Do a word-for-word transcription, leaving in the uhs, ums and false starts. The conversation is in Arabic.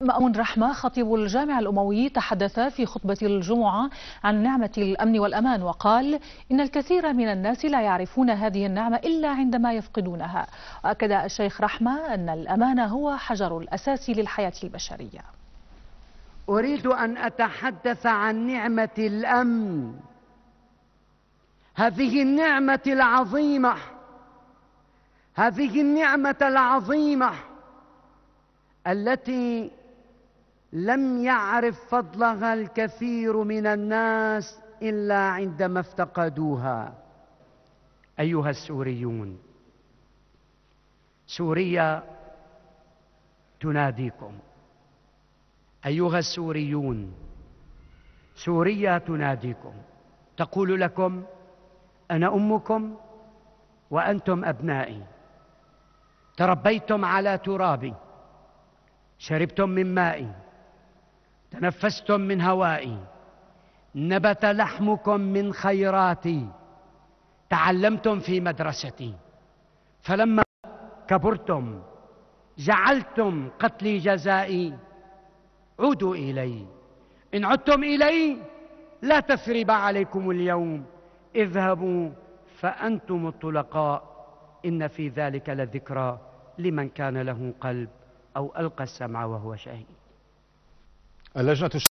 مأمون رحمة خطيب الجامع الأموي تحدث في خطبة الجمعة عن نعمة الأمن والأمان، وقال إن الكثير من الناس لا يعرفون هذه النعمة إلا عندما يفقدونها. وأكد الشيخ رحمة أن الأمان هو حجر الأساس للحياة البشرية. أريد أن أتحدث عن نعمة الأمن، هذه النعمة العظيمة، هذه النعمة العظيمة التي لم يعرف فضلها الكثير من الناس إلا عندما افتقدوها. أيها السوريون، سوريا تناديكم. أيها السوريون، سوريا تناديكم، تقول لكم: أنا أمكم وأنتم أبنائي، تربيتم على ترابي، شربتم من مائي، تنفستم من هوائي، نبت لحمكم من خيراتي، تعلمتم في مدرستي، فلما كبرتم جعلتم قتلي جزائي. عودوا إلي، إن عدتم إلي لا تثريب عليكم اليوم، اذهبوا فأنتم الطلقاء، إن في ذلك لذكرى لمن كان له قلب أو ألقى السمع وهو شهيد. اللجنة